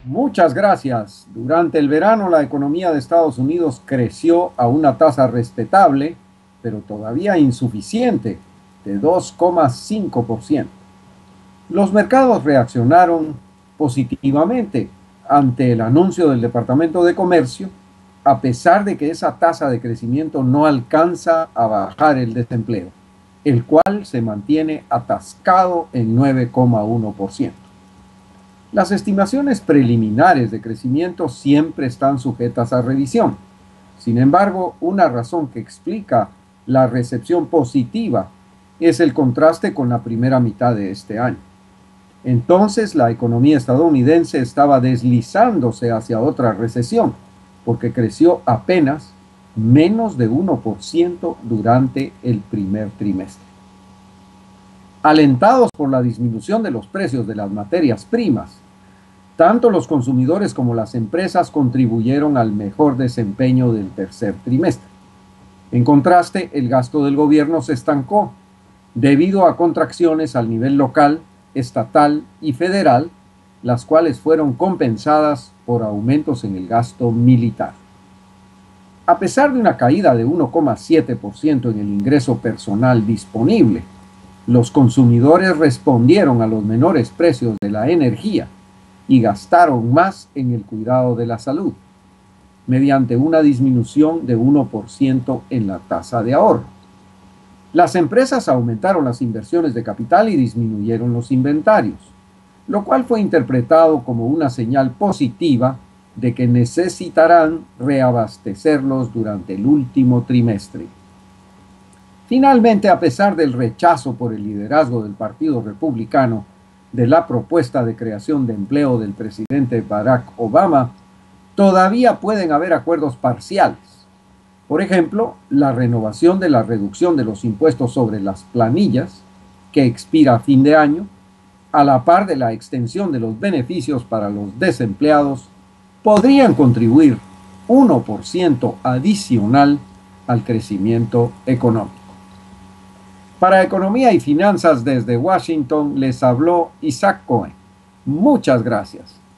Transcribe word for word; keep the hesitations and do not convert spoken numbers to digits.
Muchas gracias. Durante el verano la economía de Estados Unidos creció a una tasa respetable, pero todavía insuficiente, de dos coma cinco por ciento. Los mercados reaccionaron positivamente ante el anuncio del Departamento de Comercio, a pesar de que esa tasa de crecimiento no alcanza a bajar el desempleo, el cual se mantiene atascado en nueve coma uno por ciento. Las estimaciones preliminares de crecimiento siempre están sujetas a revisión. Sin embargo, una razón que explica la recepción positiva es el contraste con la primera mitad de este año. Entonces, la economía estadounidense estaba deslizándose hacia otra recesión, porque creció apenas menos de uno por ciento durante el primer trimestre. Alentados por la disminución de los precios de las materias primas, tanto los consumidores como las empresas contribuyeron al mejor desempeño del tercer trimestre. En contraste, el gasto del gobierno se estancó debido a contracciones al nivel local, estatal y federal, las cuales fueron compensadas por aumentos en el gasto militar. A pesar de una caída de uno coma siete por ciento en el ingreso personal disponible, los consumidores respondieron a los menores precios de la energía y gastaron más en el cuidado de la salud, mediante una disminución de uno por ciento en la tasa de ahorro. Las empresas aumentaron las inversiones de capital y disminuyeron los inventarios, lo cual fue interpretado como una señal positiva de que necesitarán reabastecerlos durante el último trimestre. Finalmente, a pesar del rechazo por el liderazgo del Partido Republicano de la propuesta de creación de empleo del presidente Barack Obama, todavía pueden haber acuerdos parciales. Por ejemplo, la renovación de la reducción de los impuestos sobre las planillas, que expira a fin de año, a la par de la extensión de los beneficios para los desempleados, podrían contribuir uno por ciento adicional al crecimiento económico. Para Economía y Finanzas desde Washington les habló Isaac Cohen. Muchas gracias.